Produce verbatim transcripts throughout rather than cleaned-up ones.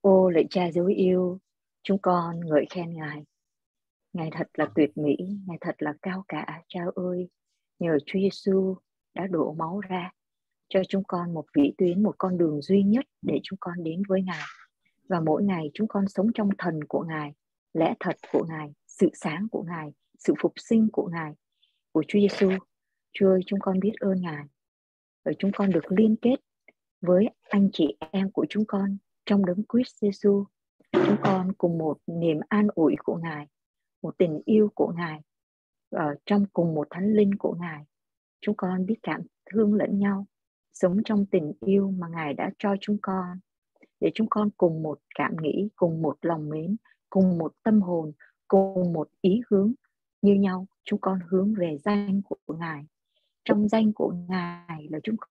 Ô lạy Cha dấu yêu, chúng con ngợi khen Ngài. Ngài thật là tuyệt mỹ, Ngài thật là cao cả. Cha ơi, nhờ Chúa Giêsu đã đổ máu ra cho chúng con một vĩ tuyến, một con đường duy nhất để chúng con đến với Ngài. Và mỗi ngày chúng con sống trong thần của Ngài, lẽ thật của Ngài, sự sáng của Ngài, sự phục sinh của Ngài, của Chúa Giêsu. Chúa ơi, chúng con biết ơn Ngài. Và chúng con được liên kết với anh chị em của chúng con trong đấng Christ Giêsu. Chúng con cùng một niềm an ủi của Ngài, một tình yêu của Ngài, ở trong cùng một thánh linh của Ngài. Chúng con biết cảm thương lẫn nhau, sống trong tình yêu mà Ngài đã cho chúng con, để chúng con cùng một cảm nghĩ, cùng một lòng mến, cùng một tâm hồn, cùng một ý hướng như nhau. Chúng con hướng về danh của Ngài. Trong danh của Ngài là chúng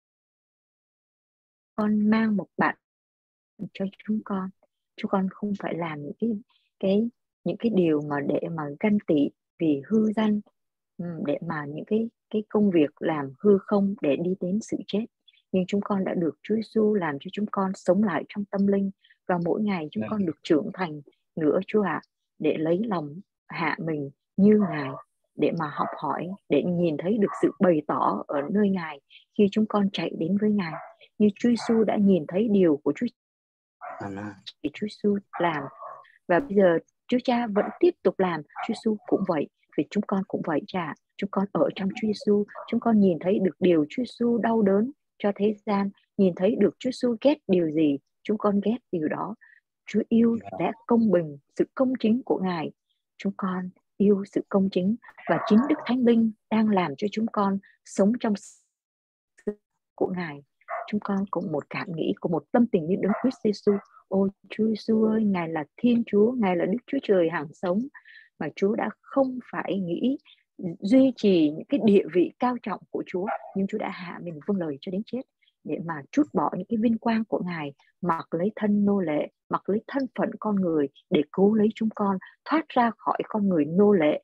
con mang một bạn cho chúng con. Chúng con không phải làm những cái cái những cái điều mà để mà ganh tị vì hư danh, để mà những cái cái công việc làm hư không để đi đến sự chết. Nhưng chúng con đã được Chúa Giêsu làm cho chúng con sống lại trong tâm linh, và mỗi ngày chúng con được trưởng thành nữa, Chúa ạ, à, để lấy lòng hạ mình như Ngài, để mà học hỏi, để nhìn thấy được sự bày tỏ ở nơi Ngài khi chúng con chạy đến với Ngài, như Chúa Giêsu đã nhìn thấy điều của Chúa thì Chúa Giêsu làm. Và bây giờ Chúa Cha vẫn tiếp tục làm, Chúa Giêsu cũng vậy, vì chúng con cũng vậy Cha. Chúng con ở trong Chúa Giêsu, chúng con nhìn thấy được điều Chúa Giêsu đau đớn cho thế gian, nhìn thấy được Chúa Giêsu ghét điều gì, chúng con ghét điều đó. Chúa yêu lẽ công bình, sự công chính của Ngài. Chúng con yêu sự công chính, và chính Đức Thánh Linh đang làm cho chúng con sống trong sự của Ngài. Chúng con cùng một cảm nghĩ, cùng một tâm tình như đấng Christ Giêsu. Ôi Chúa Giêsu ơi, Ngài là Thiên Chúa, Ngài là Đức Chúa Trời hằng sống, mà Chúa đã không phải nghĩ duy trì những cái địa vị cao trọng của Chúa, nhưng Chúa đã hạ mình vâng lời cho đến chết, để mà trút bỏ những cái vinh quang của Ngài, mặc lấy thân nô lệ, mặc lấy thân phận con người để cứu lấy chúng con thoát ra khỏi con người nô lệ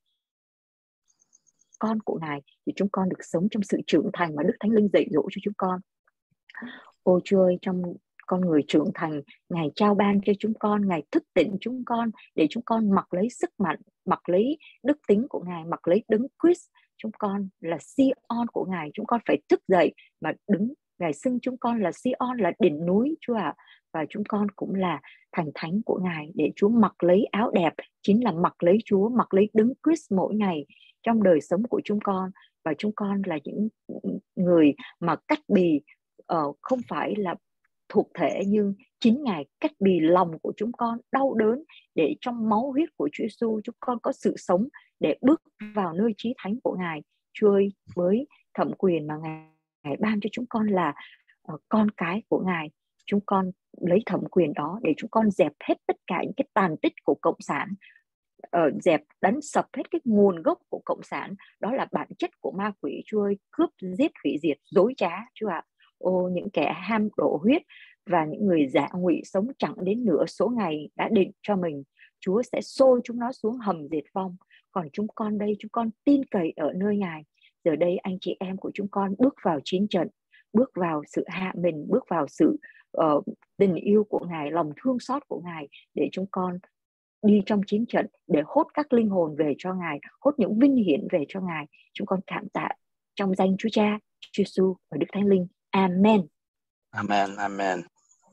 con của Ngài, thì chúng con được sống trong sự trưởng thành mà Đức Thánh Linh dạy dỗ cho chúng con. Ôi Chúa ơi, trong con người trưởng thành, Ngài trao ban cho chúng con, Ngài thức tỉnh chúng con để chúng con mặc lấy sức mạnh, mặc lấy đức tính của Ngài, mặc lấy đấng Christ. Chúng con là Sion của Ngài, chúng con phải thức dậy mà đứng. Ngài xưng chúng con là Sion, là đỉnh núi, Chúa ạ. À. Và chúng con cũng là thành thánh của Ngài, để Chúa mặc lấy áo đẹp, chính là mặc lấy Chúa, mặc lấy đấng Christ mỗi ngày trong đời sống của chúng con. Và chúng con là những người mà cắt bì, uh, không phải là thuộc thể, nhưng chính Ngài cắt bì lòng của chúng con đau đớn, để trong máu huyết của Chúa Giêsu chúng con có sự sống để bước vào nơi chí thánh của Ngài. Chúa ơi, với thẩm quyền mà Ngài, Ngài ban cho chúng con là uh, con cái của Ngài, chúng con lấy thẩm quyền đó để chúng con dẹp hết tất cả những cái tàn tích của cộng sản, uh, dẹp đánh sập hết cái nguồn gốc của cộng sản, đó là bản chất của ma quỷ. Chúa ơi, cướp giết hủy diệt dối trá, Chúa ạ. À. Ô, những kẻ ham đổ huyết và những người giả ngụy sống chẳng đến nửa số ngày đã định cho mình, Chúa sẽ xôi chúng nó xuống hầm diệt vong. Còn chúng con đây, chúng con tin cậy ở nơi Ngài. Giờ đây anh chị em của chúng con bước vào chiến trận, bước vào sự hạ mình, bước vào sự uh, tình yêu của Ngài, lòng thương xót của Ngài, để chúng con đi trong chiến trận để hốt các linh hồn về cho Ngài, hốt những vinh hiển về cho Ngài. Chúng con cảm tạ trong danh Chúa Cha, Chúa Giêsu và Đức Thánh Linh. Amen. Amen. Amen.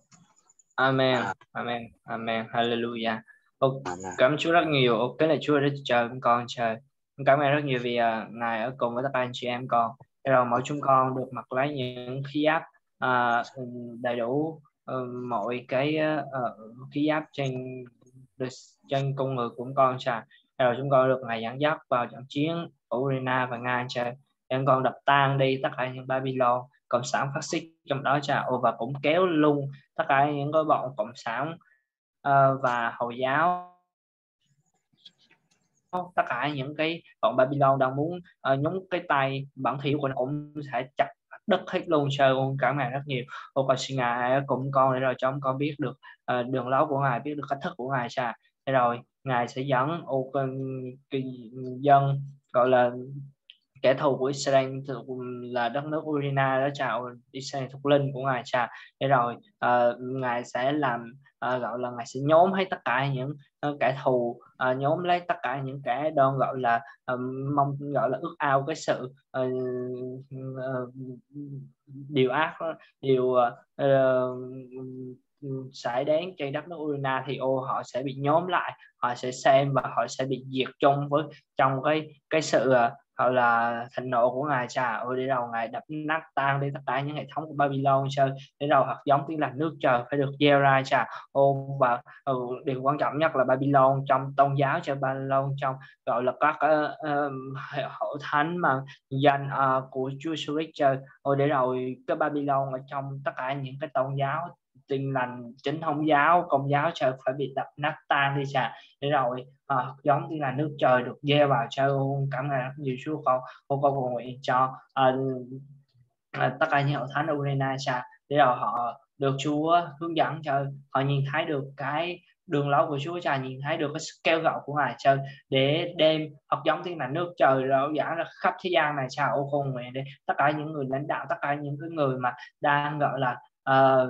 Amen. Amen. Amen. Hallelujah. Ô, cảm ơn Chúa rất nhiều. Ô, cái này Chúa đã chờ con trời. Cảm ơn rất nhiều vì uh, Ngài ở cùng với tất cả anh chị em con. Thế rồi mỗi chúng con được mặc lấy những khí giáp uh, đầy đủ uh, mọi cái uh, khí giáp trên trên con người của con trời. Thế rồi chúng con được Ngài dẫn dắt vào trận chiến Ukraine và Nga trời. Chúng con đập tan đi tất cả những Babylon cộng sản phát xít trong đó cha, ô, và cũng kéo luôn tất cả những cái bọn cộng sản uh, và hồi giáo, tất cả những cái bọn Babylon đang muốn uh, nhúng cái tay bản thiểu của nó cũng sẽ chặt đất hết luôn. Trời ơi, cảm ơn rất nhiều. Ô, con xin Ngài cùng con để rồi cho con biết được uh, đường lối của Ngài, biết được cách thức của Ngài cha. Thế rồi Ngài sẽ dẫn ô, cái, cái dân gọi là kẻ thù của Israel là đất nước Ukraine đó cha, Israel thuộc linh của ngài cha. Để rồi uh, ngài sẽ làm uh, gọi là ngài sẽ nhóm hết tất cả những uh, kẻ thù, uh, nhóm lấy tất cả những kẻ đơn gọi là uh, mong gọi là ước ao cái sự uh, uh, điều ác, điều uh, uh, xảy đến trên đất nước Ukraine, thì ô họ sẽ bị nhóm lại, họ sẽ xem và họ sẽ bị diệt chung với trong cái cái sự uh, hoặc là thịnh nộ của ngài cha. Ôi để rồi ngài đập nát tan đi tất cả những hệ thống của Babylon chơi. Để rồi hạt giống tiếng lành nước trời phải được gieo ra cha. Ô và ừ, điều quan trọng nhất là Babylon trong tôn giáo, cho Babylon trong gọi là các uh, uh, hội thánh mà danh uh, của Chúa Jesus chơi. Ôi để rồi cái Babylon ở trong tất cả những cái tôn giáo tin lành, chính thống giáo, công giáo trời phải bị đập nát tan đi cha. Để rồi à, giống như là nước trời được gieo vào cho cảm ơn rất nhiều Chúa. Con con con cầu nguyện cho à, à, tất cả những hội thánh Ukraine cha, để rồi họ được Chúa hướng dẫn cho họ nhìn thấy được cái đường lối của Chúa cha, nhìn thấy được cái kêu gọi của ngài cha, để đem học giống tiếng là nước trời rao giảng ra khắp thế gian này cha. Ô con nguyện để tất cả những người lãnh đạo, tất cả những cái người mà đang gọi là Uh,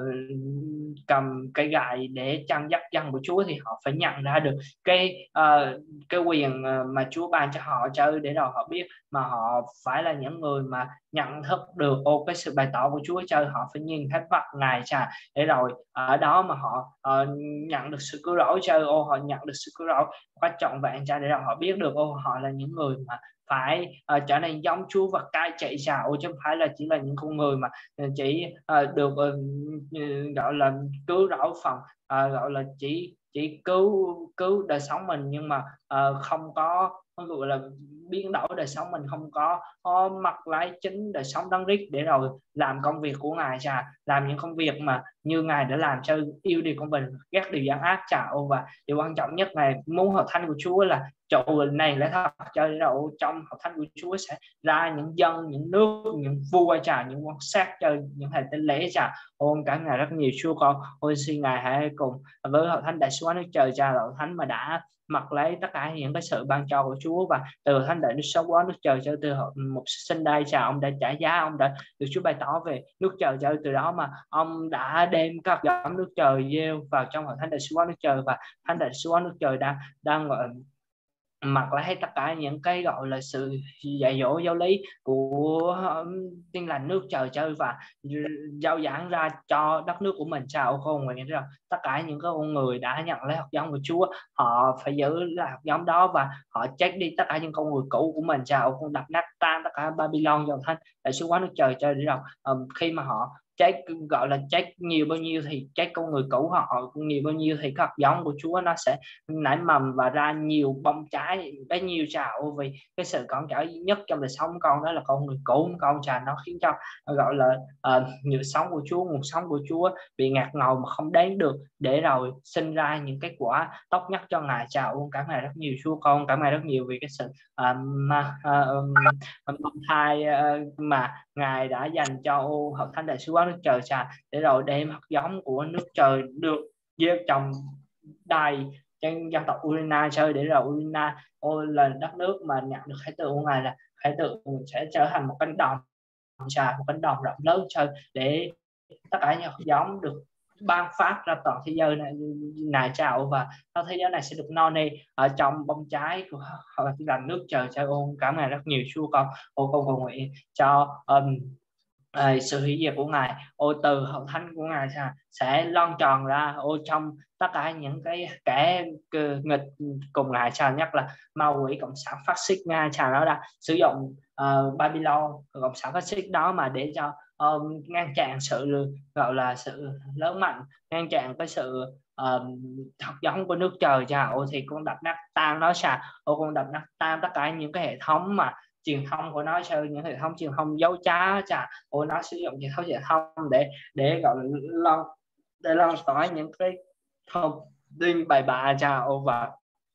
cầm cái gậy để chăn dắt dân của Chúa, thì họ phải nhận ra được cái uh, cái quyền mà Chúa ban cho họ chơi, để rồi họ biết mà họ phải là những người mà nhận thức được ô cái sự bày tỏ của Chúa chơi. Họ phải nhìn thấy mặt ngài cha, để rồi ở đó mà họ uh, nhận được sự cứu rỗi chơi. Ô họ nhận được sự cứu rỗi một cách trọn vẹn cha, để rồi họ biết được ô họ là những người mà phải uh, trở nên giống Chúa và cai trị cha. Ô chứ không phải là chỉ là những con người mà chỉ uh, được uh, gọi là cứu rỗi phần uh, gọi là chỉ chỉ cứu cứu đời sống mình, nhưng mà uh, không có gọi là biến đổi đời sống mình, không có, có mặc lấy chính đời sống đấng Christ, để rồi làm công việc của ngài cha, làm những công việc mà như ngài đã làm cho yêu điều công bình, ghét điều gian ác cha. Ô và điều quan trọng nhất ngài muốn hội thánh của Chúa là trụ này lẽ thật cho, để rồi trong hội thánh của Chúa sẽ ra những dân, những nước, những vua cha, những quan sát cho những hành tinh lễ cha. Ôn cả ngài rất nhiều Chúa. Con ôi xin ngài hãy cùng với hội thánh đại sứ quán nước trời cha, hội thánh mà đã mặc lấy tất cả những cái sự ban cho của Chúa, và từ thánh đại sứ quán nước trời cho từ một sinh đây cha, ông đã trả giá, ông đã được Chúa bày tỏ về nước trời cho, từ đó mà ông đã đem các giống nước trời gieo vào trong hội thánh đại sứ quán nước trời, và thánh đại sứ quán nước trời đang đang gọi mặc lấy tất cả những cái gọi là sự dạy dỗ giáo lý của tin lành nước trời chơi, và giao giảng ra cho đất nước của mình chào con nguyện rằng tất cả những cái con người đã nhận lấy hạt giống của Chúa, họ phải giữ là hạt giống đó, và họ chết đi tất cả những con người cũ của mình chào con, đập nát tan tất cả Babylon dòng thanh đại sứ quán nước trời chơi. Để rồi um, khi mà họ chết gọi là chết nhiều bao nhiêu thì chết con người cũ họ nhiều bao nhiêu, thì hạt giống của Chúa nó sẽ nảy mầm và ra nhiều bông trái bấy nhiêu chào. Vì cái sự cản trở nhất trong đời sống con đó là con người cũ con trà, nó khiến cho gọi là uh, nhựa sống của Chúa, nguồn sống của Chúa bị ngạt ngầu mà không đến được, để rồi sinh ra những cái quả tốt nhất cho ngài chào. Cảm ơn rất nhiều Chúa. Con cảm ơn rất nhiều vì cái sự uh, mà uh, um, thai uh, mà ngài đã dành cho hội thánh đại sứ quán nước trời cha, để rồi đem hạt giống của nước trời được gieo trồng đầy trên dân tộc Ukraine chơi, để rồi Ukraine ôi là đất nước mà nhận được khải tượng của ngài, là khải tượng sẽ trở thành một cánh đồng trà, một cánh đồng rộng lớn chơi, để tất cả những hạt giống được ban phát ra toàn thế giới này, này chào, và thế giới này sẽ được no nê ở trong bông trái của lành nước trời chơi. Ôn cảm ơn rất nhiều Chúa. Con ô con cầu nguyện cho um, À, sự hủy diệt của ngài ô từ hậu thánh của ngài sẽ, sẽ loan tròn ra ô trong tất cả những cái kẻ nghịch cùng ngài chào, nhất là ma quỷ cộng sản phát xít nga chào, nó đã sử dụng uh, Babylon cộng sản phát xít đó mà để cho um, ngăn chặn sự gọi là sự lớn mạnh, ngăn chặn cái sự uh, thật giống của nước trời chào. Thì con đập nát tan nó sao ô con đập nát tan tất cả những cái hệ thống mà truyền thông của nó, chơi những hệ thống truyền thông dấu trá chà, ô nó sử dụng hệ thống truyền thông để để gọi là lan để lan tỏa những cái thông tin bài bạ chà, ô và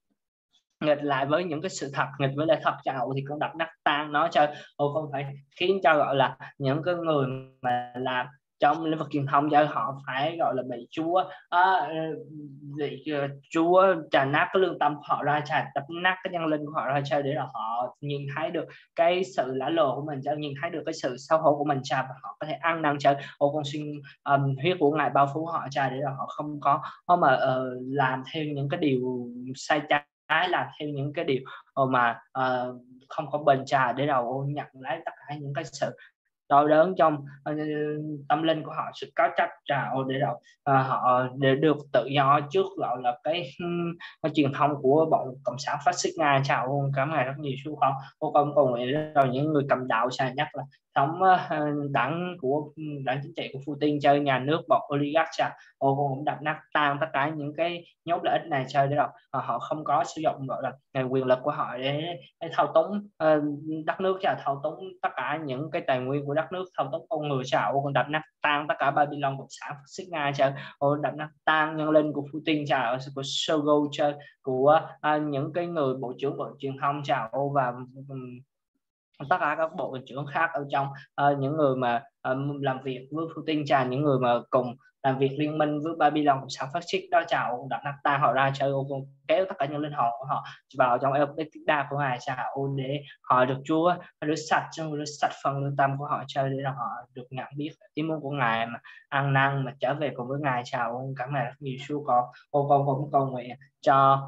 nghịch lại với những cái sự thật, nghịch với lẽ thật chà, ô thì con đập nát tan nó chơi. Ô không phải khiến cho gọi là những cái người mà làm trong lĩnh vực truyền thông cho họ phải gọi là bị Chúa à, bị uh, Chúa trà nát cái lương tâm của họ ra, trà đập nát cái nhân linh của họ ra chơi, để là họ nhìn thấy được cái sự lã lộ của mình, cho nhìn thấy được cái sự xấu hổ của mình, cha, và họ có thể ăn năn chơi. Ô con xin um, huyết của Ngài bao phủ họ, cha, để là họ không có không mà uh, làm theo những cái điều sai trái, làm theo những cái điều mà uh, không có bền, cha, để đầu nhận lấy tất cả những cái sự đau đớn trong uh, tâm linh của họ, sự cáo trách, cha, để đầu uh, họ để được tự do trước gọi là cái, cái truyền thông của bọn cộng sản phát xít Nga, cha. Cảm ơn Ngài rất nhiều chú con. Ô con cầu nguyện rồi những người cầm đạo, cha, nhắc là thống uh, đảng của đảng chính trị của Putin chơi, nhà nước bọn oligarch, cha. Ô con cũng đập nát tan tất cả những cái nhóm lợi ích này, chơi để đâu à, họ không có sử dụng gọi là quyền lực của họ để, để thao túng uh, đất nước, cha, thao túng tất cả những cái tài nguyên của đất nước, thao túng con người, cha. Ô con đập nát tan tất cả Babylon cộng sản phát xít Nga, cha. Ô đập nát tan nhân linh của Putin, cha, của Shogo, cha, của uh, những cái người bộ trưởng bộ truyền thông, cha. Ô và um, tất cả các bộ trưởng khác ở trong uh, những người mà uh, làm việc với Putin, cha, những người mà cùng làm việc liên minh với Babylon cộng sản phát xít đó, chào đặt nắp tan họ ra, chơi ô kéo tất cả những linh hồn của họ vào trong đa của Ngài, chào để họ được Chúa rửa sạch, rửa sạch phần lương tâm của họ, chơi để họ được nhận biết ý muốn của Ngài, mà ăn năn mà trở về cùng với Ngài, chào cảm ơn rất nhiều Chúa. Con ô con cũng cầu nguyện cho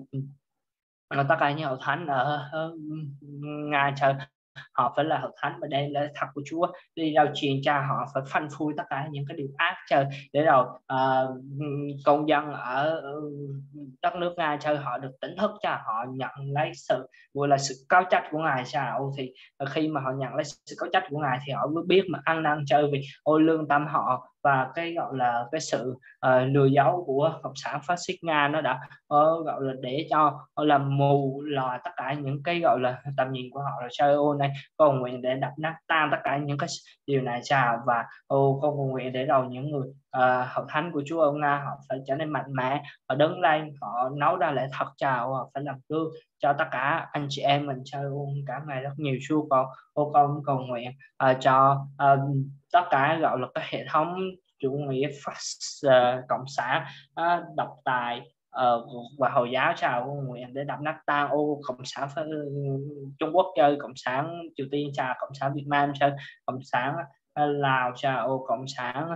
uh, tất cả những hậu thánh ở uh, Ngài, trời, họ phải là hậu thánh và đây là thật của Chúa, đi rao truyền, cha, họ phải phanh phui tất cả những cái điều ác, trời, để rồi uh, công dân ở đất nước Nga, chơi, họ được tỉnh thức, cha, họ nhận lấy sự gọi là sự cáo trách của Ngài, cha. Ô thì khi mà họ nhận lấy sự cáo trách của Ngài thì họ mới biết mà ăn năn, chơi, vì ôi lương tâm họ và cái gọi là cái sự uh, lừa dối của cộng sản phát xít Nga nó đã uh, gọi là để cho làm mù lòa tất cả những cái gọi là tầm nhìn của họ rồi, chơi. Ô này con nguyện để đập nát tan tất cả những cái điều này, cha, và ô con nguyện để đầu những người uh, hậu thánh của Chúa ở Nga họ phải trở nên mạnh mẽ, họ đứng lên, họ nấu ra lẽ thật, cha, họ phải làm gương cho tất cả anh chị em mình, chơi. Cả ngày rất nhiều Chúa. Con ô con cầu nguyện uh, cho uh, tất cả gọi là cái hệ thống chủ nghĩa phát uh, cộng sản uh, độc tài uh, và hồi giáo, chào nguyện để đập nát tan ô cộng sản uh, Trung Quốc, chơi, cộng sản Triều Tiên, chào cộng sản Việt Nam, chơi, cộng sản uh, Lào, chào ô cộng sản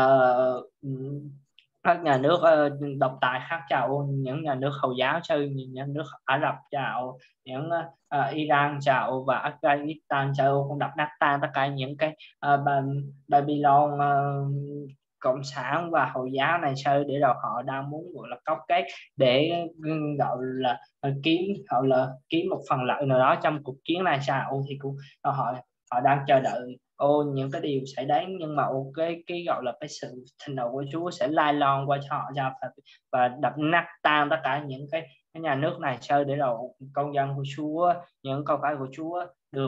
uh, các nhà nước uh, độc tài khác, chào những nhà nước hồi giáo, chơi, những nhà nước Ả Rập, chào những uh, Iran, chào và Afghanistan, chào cũng đập nát tan tất cả những cái uh, Babylon uh, cộng sản và hồi giáo này, chơi, để rồi họ đang muốn gọi là cấu kết để gọi là kiếm gọi là kiếm một phần lợi nào đó trong cuộc chiến này, sao thì cũng họ họ đang chờ đợi ô những cái điều xảy đến, nhưng mà ok cái, cái gọi là cái sự thịnh nộ của Chúa sẽ lai lon qua cho họ, ra và đập nát tan tất cả những cái, cái nhà nước này, chơi, để rồi công dân của Chúa, những con cái của Chúa được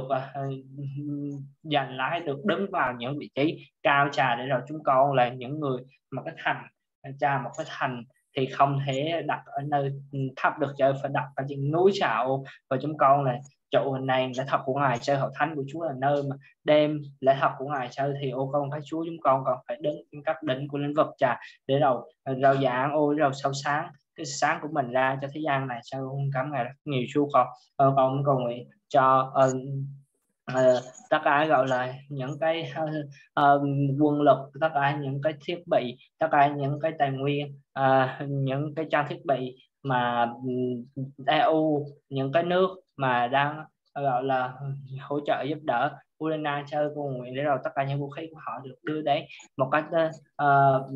uh, giành lái, được đứng vào những vị trí cao, trà, để rồi chúng con là những người mà cái thành, cha, một cái thành thì không thể đặt ở nơi thấp được, chơi, phải đặt ở trên núi, chào, và chúng con là trụ này lẽ thật của Ngài, chơi, hậu thánh của Chúa là nơi mà đem lẽ thật của Ngài, chơi, thì ô con thấy Chúa chúng con còn phải đứng trên các đỉnh của lĩnh vực, trà, để đầu rao giảng ô rao sâu sáng cái sáng của mình ra cho thế gian này, sao cảm ơn rất nhiều Chúa. Con uh, con cầu nguyện cho uh, uh, tất cả gọi là những cái uh, uh, quân lực, tất cả những cái thiết bị, tất cả những cái tài nguyên, uh, những cái trang thiết bị mà e u, những cái nước mà đang gọi là hỗ trợ giúp đỡ Ukraine, chơi, cầu nguyện để rồi tất cả những vũ khí của họ được đưa đến một cách uh,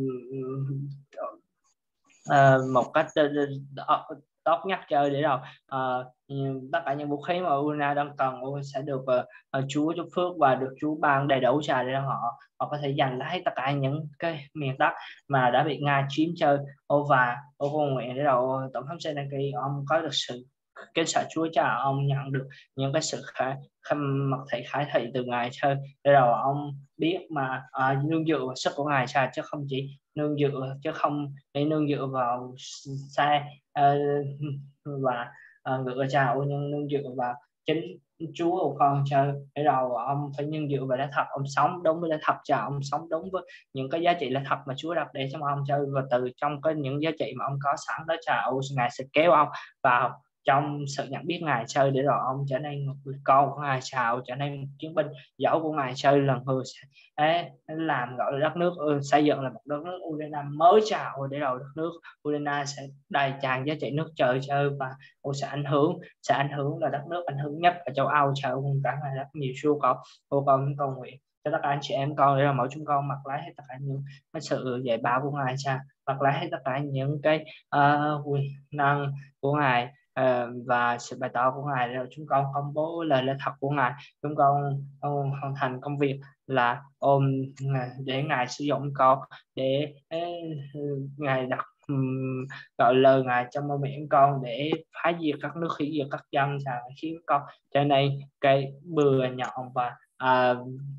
uh, một cách uh, tốt nhất, chơi, để rồi uh, tất cả những vũ khí mà Ukraine đang cần sẽ được uh, Chúa chúc phước và được Chúa ban đầy đủ, trà, để họ họ có thể giành lấy tất cả những cái miền đất mà đã bị Nga chiếm, chơi. Ô và ô cầu nguyện để rồi tổng thống Zelensky ông có được sự cái sợ Chúa, cha, ông nhận được những cái sự khả, mặt thị khải thị từ Ngài, chơi, để rồi ông biết mà uh, nương dựa vào sức của Ngài, cha, chứ không chỉ nương dựa chứ không để nương dựa vào xe uh, và uh, ngựa, cha, nhưng nương dựa vào chính Chúa của con Trời. Để rồi ông phải nhân dựa về lẽ thật, ông sống đúng với lẽ thật Cha, ông sống đúng với những cái giá trị lẽ thật mà Chúa đặt để trong ông Trời, và từ trong cái những giá trị mà ông có sẵn đó Cha, Ngài sẽ kéo ông vào trong sự nhận biết Ngài Trời, để rồi ông trở nên một người con của Ngài Cha, trở nên một chiến binh giỏi của Ngài Trời, lần người sẽ làm gọi là đất nước xây dựng là một đất nước Ukraine mới Cha, để rồi đất nước Ukraine sẽ đầy tràn giá trị nước trời Trời, và sẽ ảnh hưởng sẽ ảnh hưởng là đất nước ảnh hưởng nhất ở châu Âu Trời. Cùng cả ngày rất nhiều siêu cầu cô con cầu nguyện cho tất cả anh chị em con, để là mỗi chúng con mặc lấy hết tất cả những cái sự dạy bảo của Ngài Cha, mặc lấy hết tất cả những cái uh, quyền năng của Ngài uh, và sự bày tỏ của Ngài, rồi chúng con công bố lời lẽ thật của Ngài. Chúng con uh, hoàn thành công việc là ôm để Ngài sử dụng con, để uh, Ngài đặt um, gọi lời Ngài trong môi miệng con để phá diệt các nước, hủy diệt các dân, và khiến con cho nên cái bừa nhọn và à,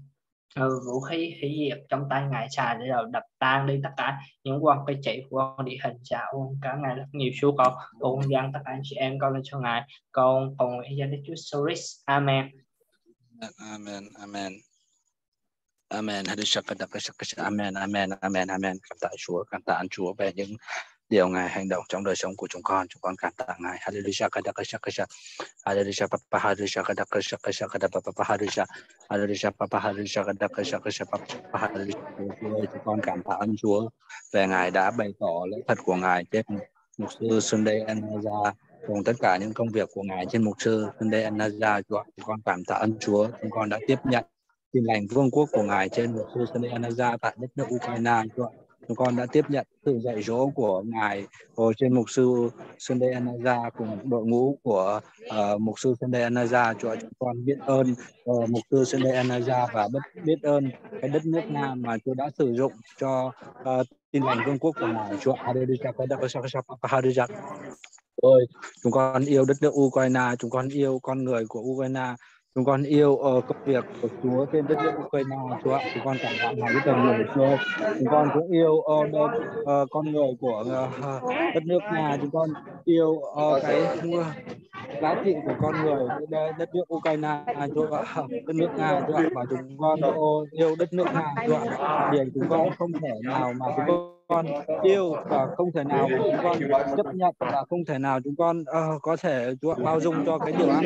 vũ khí hủy diệt trong tay Ngài Cha, để rồi đập tan đi tất cả những quan cái trị của con địa hình Cha. Cả Ngài rất nhiều số con con dân tất cả anh chị em con lên cho Ngài, con cầu nguyện danh Đức Chúa Soris. Amen. Amen. Amen. Amen. Amen. Amen. Amen. Amen. Cảm tạ Chúa, cảm tạ Chúa về những điều Ngài hành động trong đời sống của chúng con. Chúng con cảm tạ Ngài. Hallelujah. Hallelujah. Papa. Hallelujah. Papa. Hallelujah. Hallelujah. Papa. Hallelujah. Papa. Hallelujah. Chúng con cảm tạ ơn Chúa về Ngài đã bày tỏ lẽ thật của Ngài trên mục sư Sunday Anaza, cùng tất cả những công việc của Ngài trên mục sư Sunday Anaza. Chúng con cảm tạ ơn Chúa. Chúng con đã tiếp nhận tin lành vương quốc của Ngài trên mục sư Sunday Anaza tại đất nước Ukraine. Chúng con đã tiếp nhận sự dạy dỗ của Ngài trên mục sư Sunday Anaza cùng đội ngũ của uh, mục sư Sunday Anaza. Chúa, chúng con biết ơn uh, mục sư Sunday Anaza và biết, biết ơn cái đất nước Nga mà Chúa đã sử dụng cho uh, tin lành vương quốc của Ngài. Chúa, Hallelujah. Ôi, chúng con yêu đất nước Ukraine, chúng con yêu con người của Ukraine, chúng con yêu uh, công việc của Chúa trên đất nước Ukraine. Chúa ạ, chúng con cảm tạ Ngài rất là nhiều. Chúa, chúng con cũng yêu uh, đơn, uh, con người của uh, đất nước Nga. Chúng con yêu uh, cái uh, giá trị của con người đất, đất nước Ukraine, Chúa ạ, đất nước Nga. Chúa ạ, và chúng con uh, yêu đất nước Nga. Chúa ạ, điều chúng con không thể nào mà chúng con yêu và không thể nào mà chúng con chấp nhận và không thể nào chúng con uh, có thể Chúa bao dung cho cái điều ác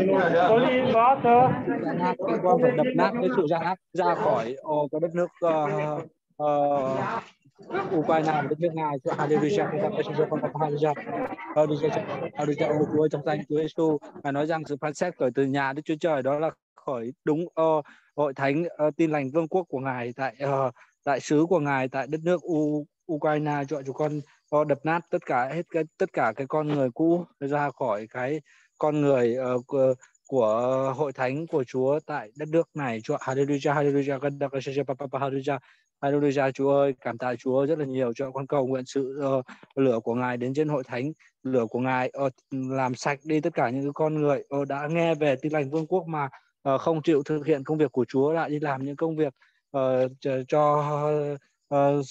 gian ác. Chúng con phải đập nát cái sự gian ác ra khỏi uh, cái đất nước uh, uh, Ukraine và đất nước Nga. Hallelujah. Hallelujah. Chúa, trong danh Chúa Giêsu, Ngài nói rằng sự phán xét khởi từ nhà Đức Chúa Trời đó là khởi đúng uh, hội thánh uh, tin lành vương quốc của Ngài tại uh, đại sứ của Ngài tại đất nước U Ukraine. Cho chúng con uh, đập nát tất cả hết cái tất cả cái con người cũ ra khỏi cái con người uh, của, của hội thánh của Chúa tại đất nước này. Chúa, hallelujah, hallelujah, hallelujah, hallelujah. Chúa ơi, cảm tạ Chúa rất là nhiều. Cho con cầu nguyện sự uh, lửa của Ngài đến trên hội thánh, lửa của Ngài uh, làm sạch đi tất cả những con người uh, đã nghe về tin lành vương quốc mà uh, không chịu thực hiện công việc của Chúa, lại đi làm những công việc uh, cho uh,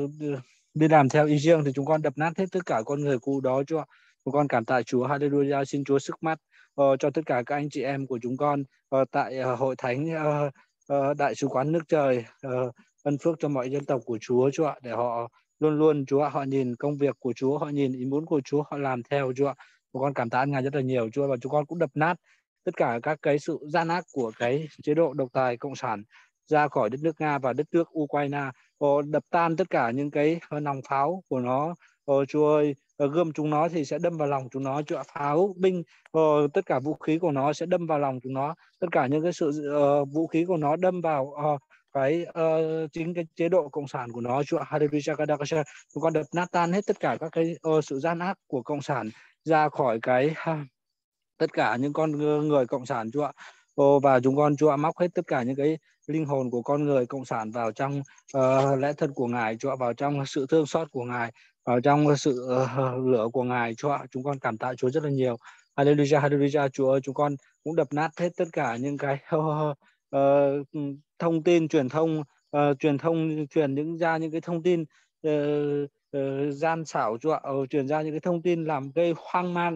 đi làm theo ý riêng, thì chúng con đập nát hết tất cả con người cũ đó. Chúa, chúng con cảm tạ Chúa. Hallelujah. Xin Chúa sức mắt uh, cho tất cả các anh chị em của chúng con uh, tại uh, hội thánh uh, uh, đại sứ quán nước trời, uh, ân phước cho mọi dân tộc của Chúa. Chúa, để họ luôn luôn Chúa, họ nhìn công việc của Chúa, họ nhìn ý muốn của Chúa, họ làm theo. Chúa, chúng con cảm tạ Ngài rất là nhiều. Chúa, và chúng con cũng đập nát tất cả các cái sự gian ác của cái chế độ độc tài cộng sản ra khỏi đất nước Nga và đất nước Ukraine. Ô, đập tan tất cả những cái nòng pháo của nó. Ô, Chúa ơi, gươm chúng nó thì sẽ đâm vào lòng chúng nó. Chúa, pháo binh, ô, tất cả vũ khí của nó sẽ đâm vào lòng chúng nó. Tất cả những cái sự uh, vũ khí của nó đâm vào uh, cái uh, chính cái chế độ cộng sản của nó. Chúa, hallelujah. Chúng con đập nát tan hết tất cả các cái uh, sự gian ác của cộng sản ra khỏi cái uh, tất cả những con người cộng sản. Chúa, ô, và chúng con Chúa móc hết tất cả những cái linh hồn của con người cộng sản vào trong uh, lẽ thật của Ngài. Chúa, vào trong sự thương xót của Ngài, vào trong sự uh, lửa của Ngài. Chúa, chúng con cảm tạ Chúa rất là nhiều. Hallelujah, hallelujah. Chúa ơi, chúng con cũng đập nát hết tất cả những cái uh, uh, thông tin truyền thông uh, truyền thông truyền những ra những cái thông tin uh, uh, gian xảo. Chúa, uh, truyền ra những cái thông tin làm gây hoang mang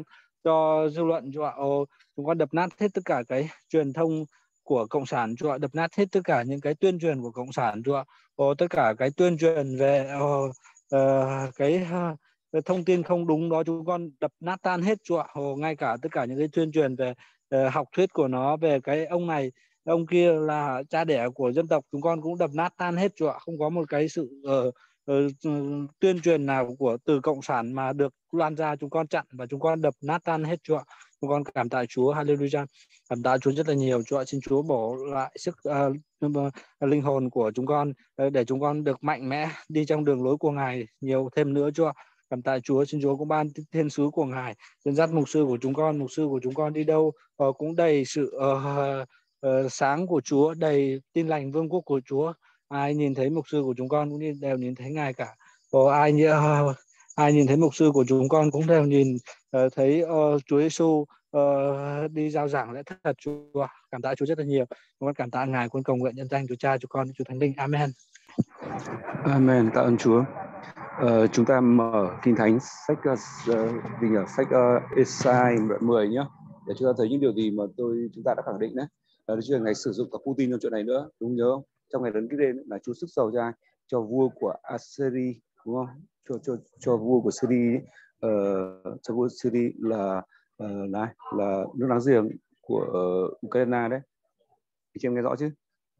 cho dư luận Chúa ạ. Ồ, chúng con đập nát hết tất cả cái truyền thông của cộng sản Chúa ạ, đập nát hết tất cả những cái tuyên truyền của cộng sản Chúa ạ. Ồ, tất cả cái tuyên truyền về ồ, uh, cái uh, thông tin không đúng đó chúng con đập nát tan hết Chúa ạ. Ồ, ngay cả tất cả những cái tuyên truyền về uh, học thuyết của nó về cái ông này ông kia là cha đẻ của dân tộc, chúng con cũng đập nát tan hết Chúa ạ. Không có một cái sự uh, uh, tuyên truyền nào của từ cộng sản mà được loan ra, chúng con chặn và chúng con đập nát tan hết Chúa ạ. Chúng con cảm tạ Chúa, hallelujah, cảm tạ Chúa rất là nhiều Chúa ạ. Xin Chúa bổ lại sức uh, linh hồn của chúng con uh, để chúng con được mạnh mẽ đi trong đường lối của Ngài nhiều thêm nữa Chúa. Cảm tạ Chúa, xin Chúa cũng ban thiên sứ của Ngài dẫn dắt mục sư của chúng con, mục sư của chúng con đi đâu uh, cũng đầy sự uh, uh, sáng của Chúa, đầy tin lành vương quốc của Chúa. Ai nhìn thấy mục sư của chúng con cũng đều nhìn thấy Ngài cả. Có ai uh, ai nhìn thấy mục sư của chúng con cũng đều nhìn uh, thấy uh, Chúa Giêsu uh, đi giao giảng lẽ thật Chúa. Cảm tạ Chúa rất là nhiều. Chúng con cảm tạ Ngài, con cầu nguyện nhân danh Chúa Cha, Chúa Con, Chúa Thánh Linh. Amen. Amen. Tạ ơn Chúa. Uh, chúng ta mở Kinh Thánh sách uh, gì nhỉ? Sách uh, Esai đoạn mười nhé, để chúng ta thấy những điều gì mà tôi chúng ta đã khẳng định đấy. Uh, Chúa Ngài sử dụng cả Putin trong chuyện này nữa, đúng nhớ không? Trong ngày lớn cái đêm là Chúa sức giàu ra cho vua của Assyria, đúng không? Cho cho cho vua của Syria, uh, cho vua Syria là uh, này là nước láng giềng của uh, Ukraine đấy. Chị em nghe rõ chứ?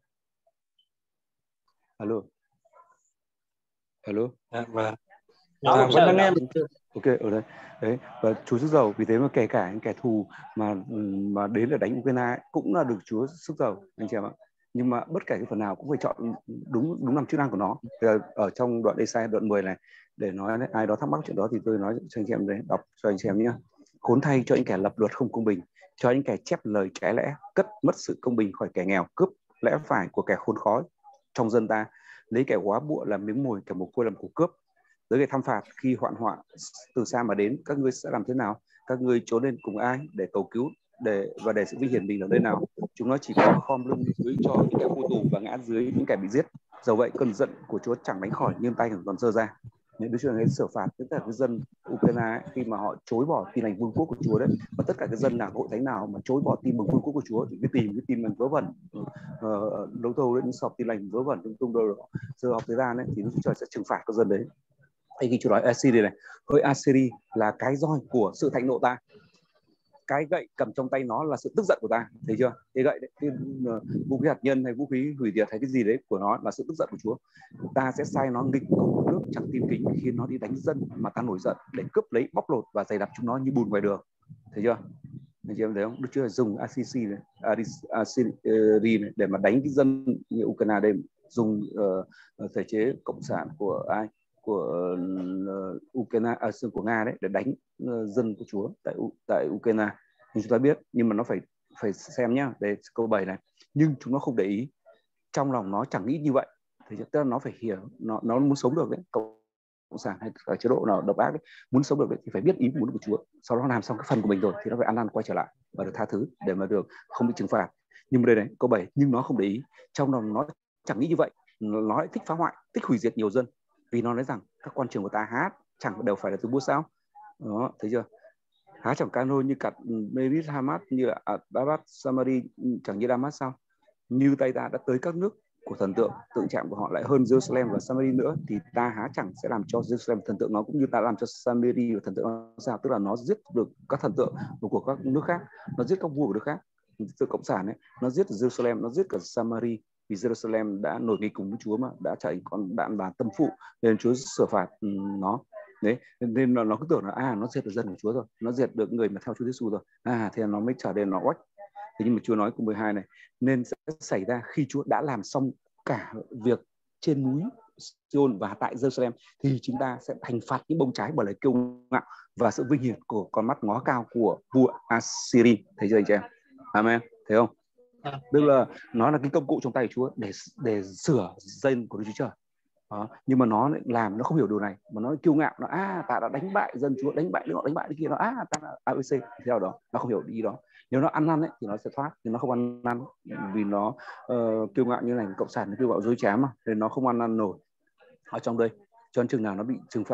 Alo. Alo. Dạ, và Nói một vẫn đang nghe. Ok, ở đây. Đấy, và Chúa sức giàu, vì thế mà kể cả những kẻ thù mà mà đến để đánh Ukraine ấy, cũng là được Chúa sức giàu, anh chị em ạ. Nhưng mà bất kể cái phần nào cũng phải chọn đúng đúng nằm chức năng của nó. Thì ở trong đoạn Esai đoạn mười này, để nói ai đó thắc mắc chuyện đó thì tôi nói cho anh chị em đấy, đọc cho anh chị em nhé. Khốn thay cho những kẻ lập luật không công bình, cho những kẻ chép lời trái lẽ, cất mất sự công bình khỏi kẻ nghèo, cướp lẽ phải của kẻ khốn khó trong dân ta, lấy kẻ góa bụa làm miếng mồi, kẻ mồ côi làm của cướp. Tới ngày thăm phạt khi hoạn họa từ xa mà đến, các ngươi sẽ làm thế nào? Các ngươi trốn lên cùng ai để cầu cứu, để và để sự vinh hiển mình ở nơi nào? Chúng nó chỉ có khom lưng dưới cho những kẻ khu tù và ngã dưới những kẻ bị giết. Dầu vậy cơn giận của Chúa chẳng đánh khỏi, nhưng tay còn giơ ra. Những Đức Chúa Ngài xử phạt tất cả các dân Ukraine ấy, khi mà họ chối bỏ tin lành vương quốc của Chúa đấy. Và tất cả các dân nào, hội thánh nào mà chối bỏ tin mừng vương quốc của Chúa thì cái tìm cái tin lành vớ vẩn, đấu thầu đến sọp tin lành vớ vẩn, tung tung đồ giờ học thời gian đấy, thì Đức Chúa Trời sẽ trừng phạt các dân đấy. Hay khi Chúa nói Assyria này, hỡi Assyria là cái roi của sự thạnh nộ ta, cái gậy cầm trong tay nó là sự tức giận của ta, thấy chưa? Cái gậy đấy, cái uh, vũ khí hạt nhân hay vũ khí hủy diệt hay cái gì đấy của nó là sự tức giận của Chúa. Ta sẽ sai nó nghịch cùng nước chẳng tin kính, khiến nó đi đánh dân mà ta nổi giận, để cướp lấy, bóc lột và giày đạp chúng nó như bùn ngoài đường, thấy chưa? Anh chị em thấy không? Đức Chúa dùng Assyria này, Assyria này để mà đánh cái dân như Ukraine đây, dùng uh, thể chế cộng sản của ai? Của uh, Ukraine, à, của Nga đấy, để đánh uh, dân của Chúa tại tại Ukraine. Nhưng chúng ta biết, nhưng mà nó phải phải xem nhá, để câu bảy này. Nhưng chúng nó không để ý, trong lòng nó chẳng nghĩ như vậy. Thì tức là nó phải hiểu, nó nó muốn sống được đấy, cộng sản hay cả chế độ nào độc ác đấy, muốn sống được đấy, thì phải biết ý muốn của Chúa. Sau đó làm xong cái phần của mình rồi thì nó phải ăn năn quay trở lại và được tha thứ để mà được không bị trừng phạt. Nhưng mà đây này, câu bảy, nhưng nó không để ý, trong lòng nó chẳng nghĩ như vậy, nó lại thích phá hoại, thích hủy diệt nhiều dân. Vì nó nói rằng các quan trường của ta há chẳng đều phải là từ búa sao? Đó, thấy chưa? Há chẳng cano như cặt Merit Hamas, như là Babat Samari chẳng như Damas sao? Như tay ta đã tới các nước của thần tượng, tượng trạng của họ lại hơn Jerusalem và Samari nữa, thì ta há chẳng sẽ làm cho Jerusalem thần tượng nó cũng như ta làm cho Samari và thần tượng nó sao? Tức là nó giết được các thần tượng của các nước khác, nó giết các vua của nước khác. Từ cộng sản ấy, nó giết Jerusalem, nó giết cả Samari, vì Jerusalem đã nổi nghịch cùng với Chúa mà đã trở thành con đạn bà tâm phụ, nên Chúa xử phạt nó đấy. Nên nó, nó cứ tưởng là à nó diệt được dân của Chúa rồi, nó diệt được người mà theo Chúa Giêsu rồi, à thì nó mới trở nên nó oách. Thế nhưng mà Chúa nói câu mười hai này, nên sẽ xảy ra khi Chúa đã làm xong cả việc trên núi Sion và tại Jerusalem, thì chúng ta sẽ hành phạt những bông trái bởi lời kiêu ngạo và sự vinh hiển của con mắt ngó cao của vua Assyria. Thấy chưa anh chị em? Amen. Thấy không? Tức là nó là cái công cụ trong tay của Chúa để để sửa dân của Đức Chúa Trời. Đó. Nhưng mà nó làm nó không hiểu điều này, mà nó kiêu ngạo, nó à ta đã đánh bại dân Chúa, đánh bại đứa nọ, đánh bại đứa kia, nó à ta là a bê xê theo đó, nó không hiểu đi đó. Nếu nó ăn năn ấy thì nó sẽ thoát, nhưng nó không ăn năn vì nó uh, kiêu ngạo như này, cộng sản nó kiêu ngạo dối trá mà, nên nó không ăn năn nổi ở trong đây, cho đến chừng nào nó bị trừng phạt.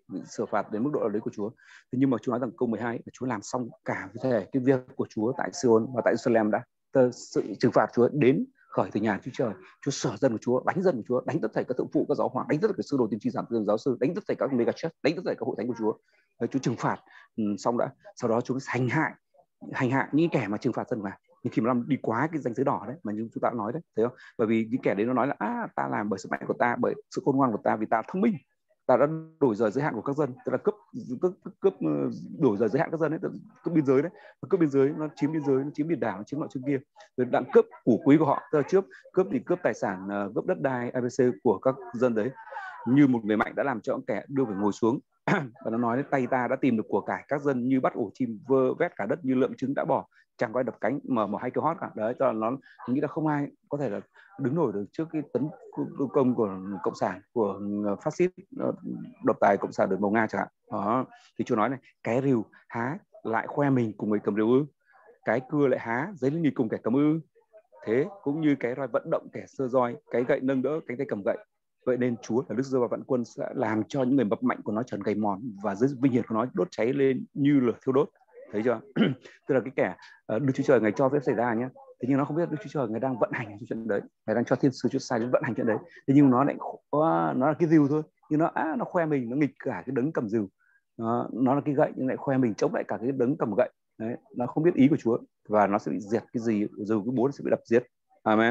bị xử phạt đến mức độ đấy của Chúa. Thế nhưng mà Chúa nói rằng câu mười hai là Chúa làm xong cả thể cái việc của Chúa tại Sion và tại Jerusalem đã. Sự trừng phạt Chúa đến khởi từ nhà Chúa Trời. Chúa sửa dân của Chúa, đánh dân của Chúa, đánh tất thảy các thượng phụ, các giáo hoàng, đánh tất cả các sư đồ tiên tri giảng tiên giáo sư, đánh tất thảy các mega church, đánh tất thảy các hội thánh của Chúa. Đấy, Chúa trừng phạt um, xong đã. Sau đó Chúa hành hại, hành hạ những kẻ mà trừng phạt dân vào. Nhưng khi mà làm đi quá cái ranh giới đỏ đấy mà như chúng ta đã nói đấy, thấy không? Bởi vì những kẻ đấy nó nói là à, ta làm bởi sức mạnh của ta, bởi sự khôn ngoan của ta, vì ta thông minh, ta đã đổi rời giới hạn của các dân, tức là cướp cướp cướp đổi rời giới hạn các dân đấy, cướp biên giới đấy, cướp biên giới, nó chiếm biên giới, nó chiếm biển đảo, nó chiếm mọi chuyện kia, rồi đang cướp củ quý của họ, tức là trước cướp thì cướp tài sản, cướp đất đai a bê xê của các dân đấy, như một người mạnh đã làm cho những kẻ đưa phải ngồi xuống. Và nó nói tay ta đã tìm được của cải các dân như bắt ổ chim, vơ vét cả đất như lượm trứng đã bỏ, chẳng có ai đập cánh mở một hai câu hót cả. Đấy, cho nó nghĩ là không ai có thể là đứng nổi được trước cái tấn công của cộng sản, của phát xít độc tài cộng sản được màu Nga chẳng hạn. Đó, thì Chúa nói này, cái rìu há lại khoe mình cùng người cầm rìu ư, cái cưa lại há giấy lên nghỉ cùng kẻ cầm ư. Thế cũng như cái roi vận động kẻ sơ roi, cái gậy nâng đỡ cánh tay cầm gậy. Vậy nên Chúa là Đức Giê-hô-va vạn quân sẽ làm cho những người mập mạnh của nó trần gầy mòn, và dưới vinh hiển của nó đốt cháy lên như lửa thiêu đốt. Thấy chưa? Tức là cái kẻ Đức Chúa Trời ngày cho phép xảy ra nhé. Thế nhưng nó không biết Đức Chúa Trời ngày đang vận hành chuyện đấy, ngày đang cho thiên sứ Chúa sai đến vận hành chuyện đấy. Thế nhưng nó lại nó là cái rìu thôi, nhưng nó à, nó khoe mình, nó nghịch cả cái đấng cầm rìu. Nó, nó là cái gậy nhưng lại khoe mình chống lại cả cái đấng cầm gậy. Đấy, nó không biết ý của Chúa và nó sẽ bị diệt, cái gì dù cái búa sẽ bị đập giết. Amen.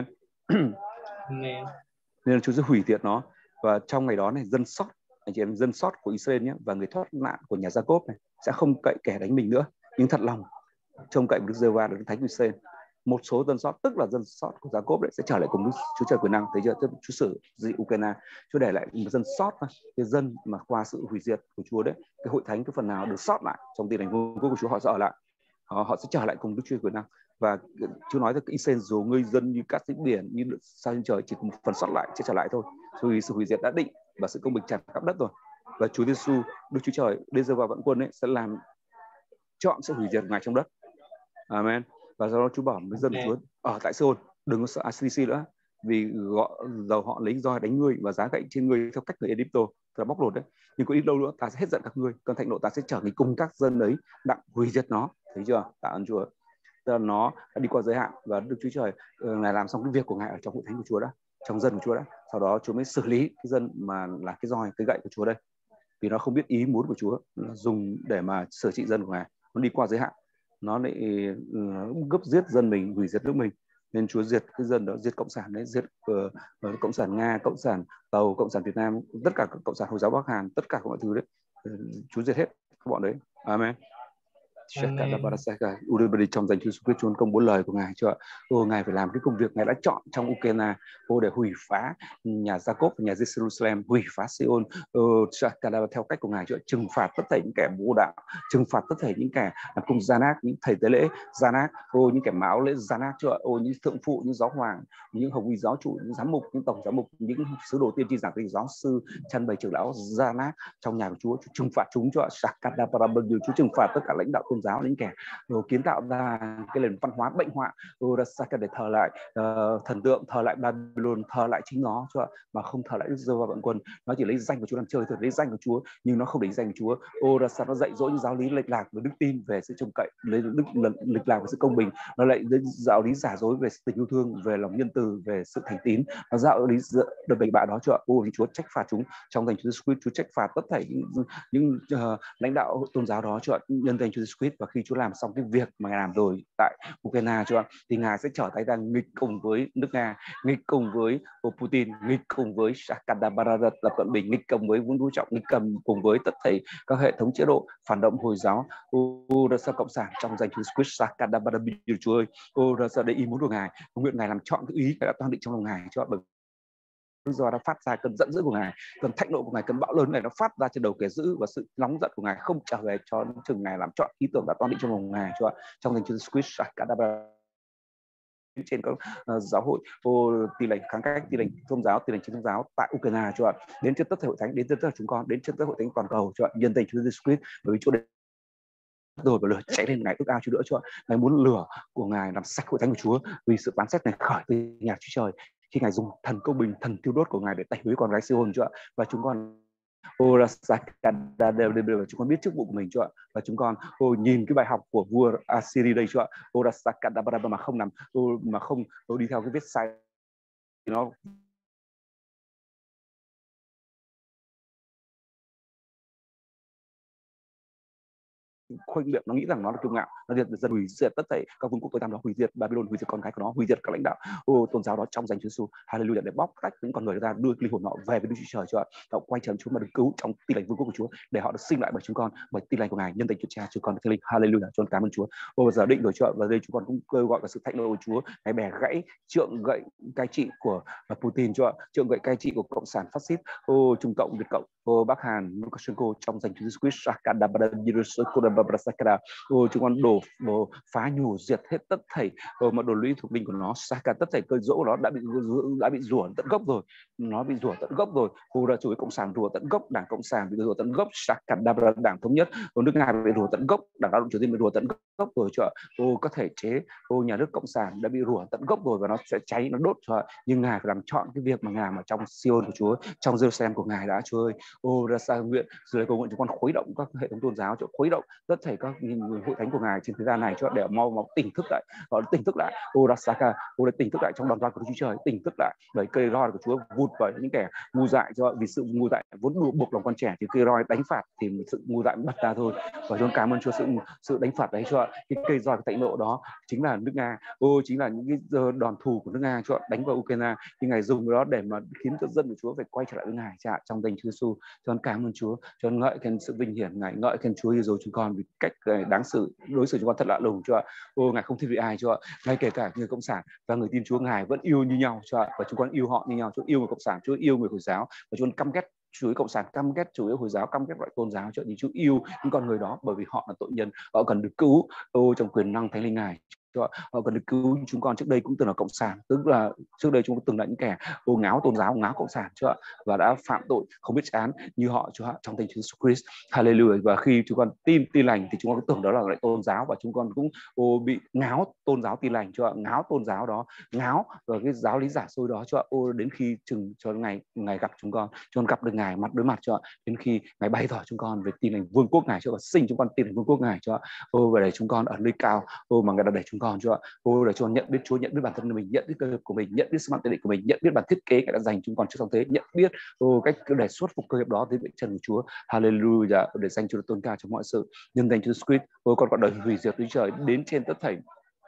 Amen. Nên là Chúa sẽ hủy diệt nó. Và trong ngày đó này, dân sót, anh chị em, dân sót của Israel nhé, và người thoát nạn của nhà Gia-cốp này sẽ không cậy kẻ đánh mình nữa, nhưng thật lòng trông cậy Đức Giê-hô-va, Đức Thánh của Israel. Một số dân sót, tức là dân sót của Gia-cốp đấy, sẽ trở lại cùng Đức Chúa Trời quyền năng. Thấy chưa? Chúa xử gì Ukraine, Chúa để lại một dân sót, cái dân mà qua sự hủy diệt của Chúa đấy, cái hội thánh cái phần nào được sót lại trong Tin Lành Vương quốc của Chúa, họ sẽ ở lại, họ, họ sẽ trở lại cùng Đức Chúa Trời quyền năng. Và Chúa nói rằng Israel dù người dân như cát dưới biển, như sao trên trời, chỉ có một phần sót lại sẽ trở lại thôi. Vì sự hủy diệt đã định và sự công bình tràn khắp đất rồi. Và Chúa Giêsu, Đức Chúa Trời, Đức Giê-hô-va vạn quân ấy, sẽ làm chọn sự hủy diệt của Ngài trong đất. Amen. Và do đó Chúa bảo với dân của Chúa ở tại Sion đừng có sợ a xê đê xê nữa, vì gọi dầu họ lấy roi đánh ngươi và giá gậy trên ngươi theo cách người Egypto, là bóc lột đấy. Nhưng có ít lâu nữa ta sẽ hết giận các ngươi, cơn thịnh nộ ta sẽ trở thành cùng các dân ấy đặng hủy diệt nó. Thấy chưa? Tạ ơn Chúa. Tức là nó đã đi qua giới hạn và Đức Chúa Trời Ngài làm xong cái việc của Ngài ở trong hội thánh của Chúa đã, trong dân của Chúa đã. Sau đó Chúa mới xử lý cái dân mà là cái roi, cái gậy của Chúa đây, vì nó không biết ý muốn của Chúa, nó dùng để mà sửa trị dân của Ngài, nó đi qua giới hạn, nó lại uh, gấp giết dân mình, hủy diệt nước mình. Nên Chúa diệt cái dân đó, diệt cộng sản đấy, diệt uh, uh, cộng sản Nga, cộng sản Tàu, cộng sản Việt Nam, tất cả các cộng sản Hồi giáo Bắc Hàn, tất cả các mọi thứ đấy, uh, Chúa diệt hết các bọn đấy. Amen. Trong danh Chúa Jesus Christ, Chúa công bố lời của Ngài chưa? Ô, Ngài phải làm cái công việc Ngài đã chọn trong Ukraine, ô, để hủy phá nhà Gia-cốp, nhà Jerusalem, hủy phá Sion, ô, theo cách của Ngài chưa? Trừng phạt tất thảy những kẻ bố đạo, trừng phạt tất thảy những kẻ làm cung gian ác, những thầy tế lễ gian ác, ô, những kẻ máu lễ gian ác chưa? Ô, những thượng phụ, những giáo hoàng, những hồng y giáo chủ, những giám mục, những tổng giám mục, những sứ đồ tiên tri giảng kinh, giáo sư, chân bày trưởng lão gian ác trong nhà của Chúa, Chúa trừng phạt chúng cho Chúa trừng phạt tất cả lãnh đạo tôn giáo, những kẻ rồi kiến tạo ra cái nền văn hóa bệnh hoạn để thờ lại uh, thần tượng, thờ lại Babylon, thờ lại chính nó, cho mà không thờ lại Đức Giê-hô-va vạn quân. Nó chỉ lấy danh của Chúa làm chơi thôi, lấy danh của Chúa nhưng nó không lấy danh của Chúa. Ô, ra sao nó dạy dỗ những giáo lý lệch lạc về đức tin, về sự trông cậy, lấy đức lệch lạc về sự công bình, nó lại giáo lý giả dối về tình yêu thương, về lòng nhân từ, về sự thành tín, nó giáo lý được bậy bạ đó. Cho ô, thì Chúa trách phạt chúng trong danh Chúa Jesus Christ. Chúa trách phạt tất thảy những, những uh, lãnh đạo tôn giáo đó, cho nhân danh Chúa Jesus Christ. Và khi Chúa làm xong cái việc mà Ngài làm rồi tại Ukraine, cho thì Ngài sẽ trở tay ra nghịch cùng với nước Nga, nghịch cùng với Putin, nghịch cùng với Shakadabarazat là Cận Bình, nghịch cùng với Vương Vũ Trọng, nghịch cầm cùng với tất thảy các hệ thống chế độ phản động Hồi giáo, ô ra sao cộng sản trong danh Chúa Jesus Shakadabarazat. Chúa ơi, ô ra sao để ý muốn của Ngài, nguyện Ngài làm chọn cái ý Ngài đã toan định trong lòng Ngài, cho bởi do đã phát ra cơn giận dữ của Ngài, cơn thạnh nộ của Ngài, cơn bão lớn này nó phát ra trên đầu kẻ dữ, và sự nóng giận của Ngài không trở về cho chừng Ngài làm chọn ý tưởng đã toan định trong lòng Ngài, cho trong danh Chúa Jesus Christ. Trên các uh, giáo hội, ô, Tin lành kháng cách, Tin lành tôn giáo, Tin lành chính thống giáo tại Ukraine, cho đến trên tất cả hội thánh, đến trên tất cả chúng con, đến trên tất cả hội thánh toàn cầu, cho nhân danh Chúa Jesus Christ. Bởi vì Chúa đây rồi và lửa cháy lên Ngài ước ao Chúa nữa, cho Ngài muốn lửa của Ngài làm sạch hội thánh của Chúa, vì sự phán xét này khởi từ nhà Chúa Trời, khi Ngài dùng thần công bình, thần thiêu đốt của Ngài để tẩy hủy con gái Sion, cho và chúng con ô Rasakada đều đều chúng con biết chức vụ của mình, Chúa ạ, và chúng con ô nhìn cái bài học của vua Assyria đây, Chúa ạ, ô Rasakada mà không nằm ô, mà không ô, đi theo cái vết sai nó khuynh miệng, nó nghĩ rằng nó là kiêu ngạo, nó diệt dần hủy diệt tất thảy các vương quốc tối tăm đó, hủy diệt Babylon, hủy diệt con cái của nó, hủy diệt các lãnh đạo ô, tôn giáo đó trong danh Chúa Giêsu. Hallelujah, để bóc tách những con người ra, đưa linh hồn họ về với Đức Chúa Trời, Chúa ạ, họ quay trở chúng mà được cứu trong tin lành vương quốc của Chúa, để họ được sinh lại bởi chúng con, bởi tin lành của Ngài, nhân danh Chúa Cha, chúng con thánh linh. Hallelujah, chúng con cảm ơn Chúa. Ô giờ định rồi, Chúa ạ, và đây chúng con cũng kêu gọi cả sự thạnh nộ của Chúa, Ngài bẻ gãy trượng gậy cai trị của Putin, Chúa ạ, trượng gậy cai trị của cộng sản phát xít, ô Trung Cộng, Việt Cộng, ô Bắc Hàn, Lukashenko, trong danh Chúa Jesus Christ. Ô, chúng con đổ, đổ phá nhủ diệt hết tất thảy ô, mà đồ lũy thuộc linh của nó, Saka, tất thảy cơn dỗ của nó đã bị đã bị rủa tận gốc rồi, nó bị rủa tận gốc rồi. Ô ra chủ nghĩa cộng sản rủa tận gốc, đảng cộng sản bị rủa tận gốc, Saka, đảng thống nhất ở nước Nga bị rủa tận gốc, đảng lao động Triều Tiên bị rủa tận gốc rồi, cho ô các thể chế ô nhà nước cộng sản đã bị rủa tận gốc rồi, và nó sẽ cháy, nó đốt, cho nhưng Ngài phải làm chọn cái việc mà Ngài mà trong Sion của Chúa, trong Jerusalem của Ngài đã, Chúa ơi. Ô ra sa nguyện dưới cầu nguyện chúng con khuấy động các hệ thống tôn giáo, chỗ khuấy động tất thảy các người hội thánh của Ngài trên thế gian này, cho để mau mau tỉnh thức lại, họ tỉnh thức lại, ô Rasaka, ô để tỉnh thức lại trong đoàn roi của Đức Chúa Trời, tỉnh thức lại bởi cây roi của Chúa vụt vào những kẻ ngu dại, cho vì sự ngu dại vốn buộc buộc lòng con trẻ, thì cây roi đánh phạt thì sự ngu dại bật ra thôi. Và chúng cảm ơn Chúa, sự sự đánh phạt đấy, cho cái cây roi thạnh nộ đó chính là nước Nga, ô chính là những cái đòn thù của nước Nga, cho đánh vào Ukraine, thì Ngài dùng đó để mà khiến cho dân của Chúa phải quay trở lại với Ngài, cha, trong danh Chúa Giêsu. Cho con cảm ơn Chúa, cho con ngợi khen sự vinh hiển Ngài, ngợi khen Chúa Giêsu chúng con vì cách đáng xử đối xử chúng con thật lạ lùng, cho ô Ngài không thiên vị ai, cho ngay kể cả người cộng sản và người tin Chúa, Ngài vẫn yêu như nhau, cho và chúng con yêu họ như nhau. Chúa yêu người cộng sản, Chúa yêu người Hồi giáo, và chúng con căm ghét chủ nghĩa cộng sản, căm ghét chủ nghĩa Hồi giáo, căm ghét loại tôn giáo, cho nhưng Chúa yêu những con người đó bởi vì họ là tội nhân, họ cần được cứu ô trong quyền năng thánh linh Ngài. Họ cần được cứu. Chúng con trước đây cũng từng là cộng sản, tức là trước đây chúng từng là những kẻ ô ngáo tôn giáo, ngáo cộng sản, chưa, và đã phạm tội không biết án như họ, Chúa, trong danh Chúa Jesus Christ. Hallelujah. Và khi chúng con tin tin lành thì chúng con cũng tưởng đó là lại tôn giáo, và chúng con cũng ô bị ngáo tôn giáo tin lành, Chúa, ngáo tôn giáo đó, ngáo và cái giáo lý giả dối đó, Chúa, ô đến khi chừng cho ngày ngày gặp chúng con, chúng con gặp được Ngài mặt đối mặt, Chúa, đến khi Ngài bày tỏ chúng con về tin lành vương quốc Ngài, Chúa, và sinh chúng con tin lành vương quốc Ngài, Chúa, ô và để chúng con ở nơi cao, ô mà Ngài đã để chúng con, Chúa, ô để cho nhận biết Chúa, nhận biết bản thân mình, nhận biết cơ nghiệp của mình, nhận biết sứ mạng tiên định của mình, nhận biết bản thiết kế Ngài đã dành chúng con trước trong thế, nhận biết ô cách để xuất phục cơ nghiệp đó đến vị chân của Chúa. Hallelujah, để danh Chúa được tôn cao trong mọi sự, nhân danh Chúa Christ. Ô con còn đời hủy diệt Đức Trời đến trên tất thảy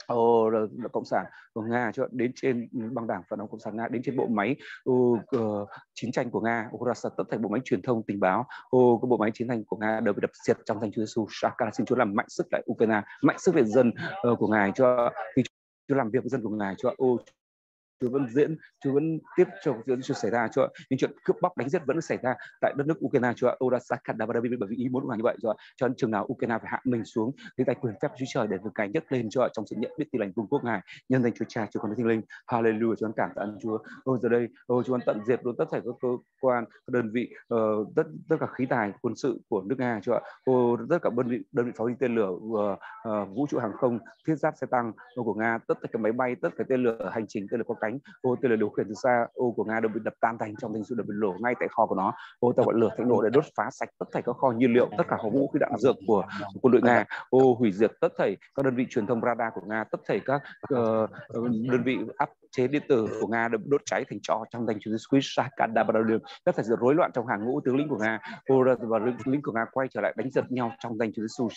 ô cộng sản của Nga, cho đến trên băng đảng phản động cộng sản Nga, đến trên bộ máy ô, uh, chiến tranh của Nga, ô, tất thảy bộ máy truyền thông tình báo, ô, cái bộ máy chiến tranh của Nga đều bị đập diệt trong danh Chúa Giêsu. Shaka, xin Chúa làm mạnh sức lại Ukraine, mạnh sức về dân uh, của Ngài, cho khi Chúa làm việc với dân của Ngài, cho ô Chúa vẫn diễn, Chúa vẫn tiếp cho chuyện Chúa xảy ra, cho những chuyện cướp bóc đánh giết vẫn xảy ra tại đất nước Ukraine, cho Orasakadabarabi, bởi vì ý muốn của Ngài như vậy, cho cho chừng nào Ukraine phải hạ mình xuống dưới tay quyền phép Chúa Trời để được Ngài nhấc lên, cho trong sự nhận biết tin lành vương quốc Ngài, nhân danh Chúa Cha, Chúa Con, Chúa Thánh Linh. Hallelujah, chúng con cảm tạ ơn Chúa. Ôi giờ đây, ôi Chúa con tận diệt luôn tất cả các cơ quan, các đơn vị, uh, tất tất cả khí tài quân sự của nước Nga, cho ôi tất cả đơn vị đơn vị pháo binh tên lửa, uh, uh, vũ trụ hàng không, thiết giáp xe tăng của Nga, tất cả các máy bay, tất cả tên lửa hành trình, tên lửa có cánh, ô tên lửa điều khiển từ xa ô của Nga đều bị đập tan thành trong danh sự, đều bị nổ ngay tại kho của nó. Ô tàu ngọn lửa thạnh nộ để đốt phá sạch tất thảy các kho nhiên liệu, tất cả kho vũ khí đạn dược của, của quân đội Nga, ô hủy diệt tất thảy các đơn vị truyền thông radar của Nga, tất thảy các uh, đơn vị áp chế điện tử của Nga đều đốt cháy thành tro trong danh Chúa Jesus Christ. Tất thảy sự rối loạn trong hàng ngũ tướng lĩnh của Nga, ô và tướng lĩnh của Nga quay trở lại đánh giật nhau trong danh Chúa Jesus.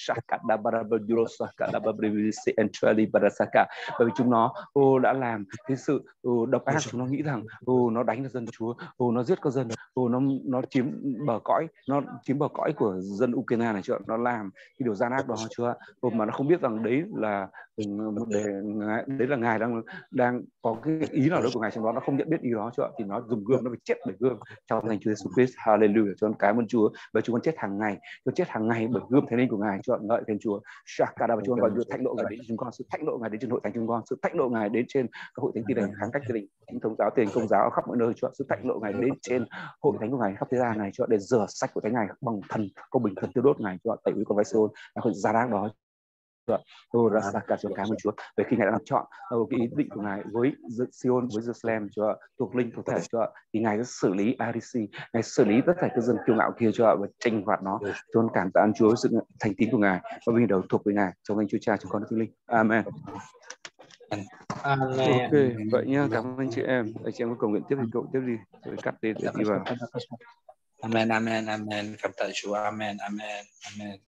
Bởi vì chúng nó ô đã làm cái sự ô, độc ác, chúng nó nghĩ rằng ô nó đánh được dân Chúa, ô nó giết các dân, ô nó nó chiếm bờ cõi, nó chiếm bờ cõi của dân Ukraine này, chưa, nó làm cái điều gian ác đó, chưa, ô, mà nó không biết rằng đấy là để đấy là Ngài đang đang có cái ý nào đó của Ngài trong đó, nó không nhận biết ý đó, chưa, thì nó dùng gươm, nó bị chết bởi gươm trong danh Chúa Jesus Christ. Hallelujah, cho con cảm ơn Chúa, bởi chúng con chết hàng ngày, chúng chết hàng ngày bởi gươm thánh linh của Ngài, cho ngợi khen Chúa. Shakara, và chúng con gọi thạnh nộ Ngài đến chúng con, sự thạnh nộ Ngài đến trên hội thánh chúng con, sự thạnh nộ Ngài đến trên các hội thánh tin lành, kháng cách tin lành, những thống giáo tiền công giáo khắp mọi nơi, cho sự thạnh nộ Ngài đến trên hội thánh của Ngài khắp thế gian này, cho để rửa sạch của thánh Ngài bằng thần công bình, thần tiêu đốt Ngài, cho tẩy uy con vai Siôn là con giá đáng đó. Chúa. Tôi ra cả Chúa, cảm ơn Chúa về khi Ngài đã chọn cái ý định của Ngài với Sion, với Jerusalem, Chúa, thuộc linh thuộc thể, Chúa, thì Ngài sẽ xử lý a đê xê, Ngài xử lý tất cả cái dân kiêu ngạo kia, Chúa, và tranh hoạt nó. Tôi cảm tạ Chúa sự thành tín của Ngài và vinh đầu thuộc với Ngài trong danh Chúa Cha, trong Con, Đức Thánh Linh. Amen. Amen. Ok, vậy nhá, cảm ơn chị em. Anh chị em có cầu nguyện tiếp thì cậu tiếp đi, rồi cắt đi để đi vào. Amen, amen, amen. Cảm tạ Chúa. Amen, amen, amen.